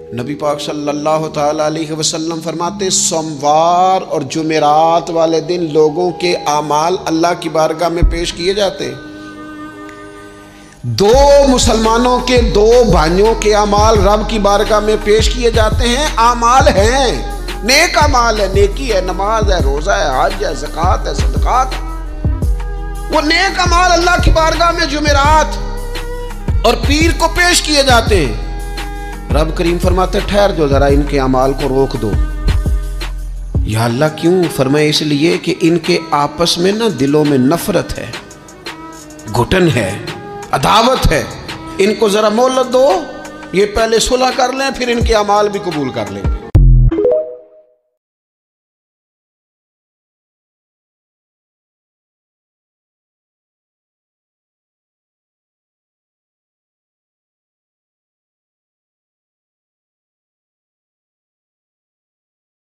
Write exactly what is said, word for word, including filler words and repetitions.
نبی پاک صلی اللہ تعالیٰ علیہ وسلم فرماتے سوموار اور جمعرات والے دن لوگوں کے اعمال اللہ کی بارگاہ میں پیش کیے جاتے ہیں۔ دو مسلمانوں کے دو بھائیوں کے اعمال رب کی بارگاہ میں پیش کیے جاتے ہیں۔ اعمال ہیں، نیک اعمال ہے، نیکی ہے، نماز ہے، روزہ ہے، حج ہے، زکوٰۃ ہے، صدقات ہے۔ وہ نیک اعمال اللہ کی بارگاہ میں جمعرات اور پیر کو پیش کیے جاتے ہیں۔ رب کریم فرماتے ٹھہر جو ذرا ان کے اعمال کو روک دو۔ یا اللہ کیوں؟ فرمائے اس لیے کہ ان کے آپس میں نا دلوں میں نفرت ہے، گھٹن ہے، عداوت ہے۔ ان کو ذرا مہلت دو، یہ پہلے صلح کر لیں پھر ان کے اعمال بھی قبول کر لیں گے۔